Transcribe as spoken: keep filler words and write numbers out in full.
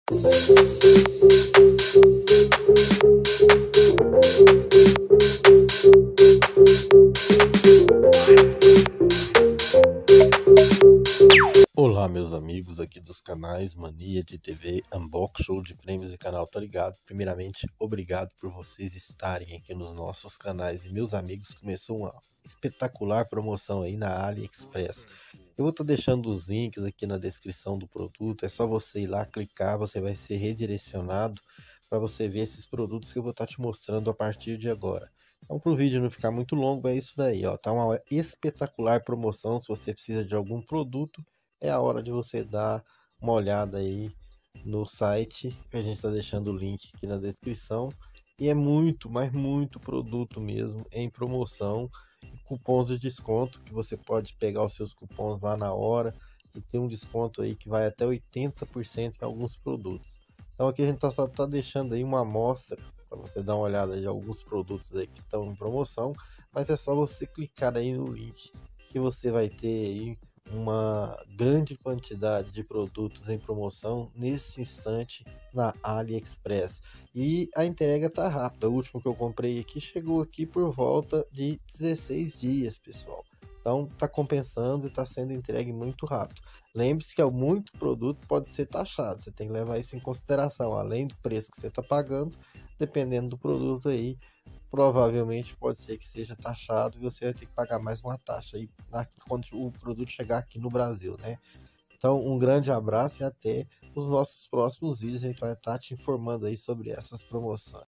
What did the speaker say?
Olá, meus amigos aqui dos canais Mania de T V, Unbox, Show de Prêmios e canal Tá Ligado. Primeiramente, obrigado por vocês estarem aqui nos nossos canais. E meus amigos, começou uma espetacular promoção aí na AliExpress. Eu vou estar deixando os links aqui na descrição do produto. É só você ir lá, clicar, você vai ser redirecionado para você ver esses produtos que eu vou estar te mostrando a partir de agora. Então, para o vídeo não ficar muito longo, é isso daí, ó. Tá uma espetacular promoção. Se você precisa de algum produto, é a hora de você dar uma olhada aí no site, que a gente está deixando o link aqui na descrição. E é muito, mas muito produto mesmo em promoção, cupons de desconto, que você pode pegar os seus cupons lá na hora e ter um desconto aí que vai até oitenta por cento em alguns produtos. Então aqui a gente tá, só está deixando aí uma amostra para você dar uma olhada de alguns produtos aí que estão em promoção, mas é só você clicar aí no link que você vai ter aí uma grande quantidade de produtos em promoção nesse instante na AliExpress. E a entrega tá rápida. O último que eu comprei aqui chegou aqui por volta de dezesseis dias, pessoal. Então tá compensando e tá sendo entregue muito rápido. Lembre-se que muito produto pode ser taxado. Você tem que levar isso em consideração. Além do preço que você está pagando, dependendo do produto aí, provavelmente pode ser que seja taxado e você vai ter que pagar mais uma taxa aí quando o produto chegar aqui no Brasil, né? Então, um grande abraço e até os nossos próximos vídeos. A gente vai estar te informando aí sobre essas promoções.